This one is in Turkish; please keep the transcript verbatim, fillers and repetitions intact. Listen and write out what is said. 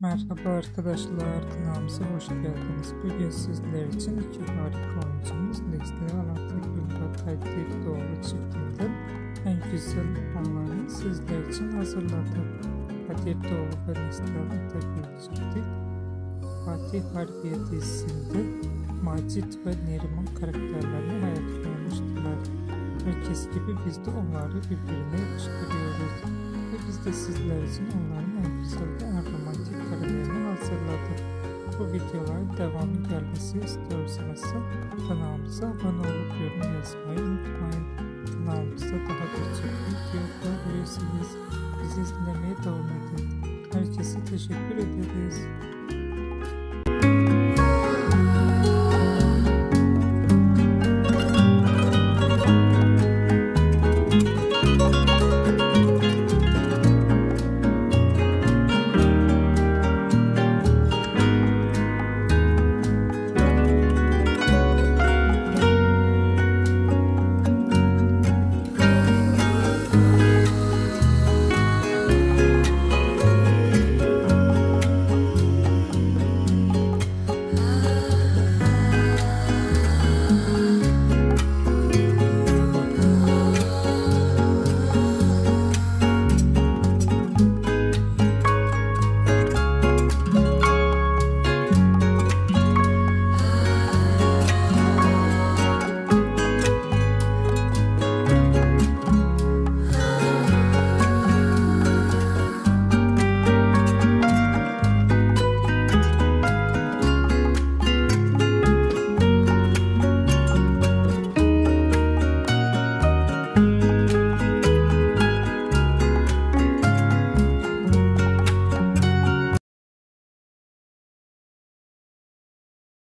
Merhaba arkadaşlar, kanalımıza hoş geldiniz. Bugün sizler için iki harika oyuncumuz Neslihan Atakül ve Fatih Doğulu çiftinden en güzel anlarını sizler için hazırladık. Fatih Doğulu ve Neslihan Atakül çifti Fatih Harbiye dizisinde Macit ve Neriman karakterlerini hayat koymuştular. Herkes gibi biz de onları birbirine yakıştırıyoruz. Ve biz de sizler için onların en güzel ve en romantik karelerini hazırladık. Bu videoların devamı gelmesi istiyorsanız kanalımıza abone olup yorum yazmayı unutmayın. Kanalımızda daha birçok video bulabilirsiniz. Bizi izlemeye devam edin. Herkese teşekkür ederiz.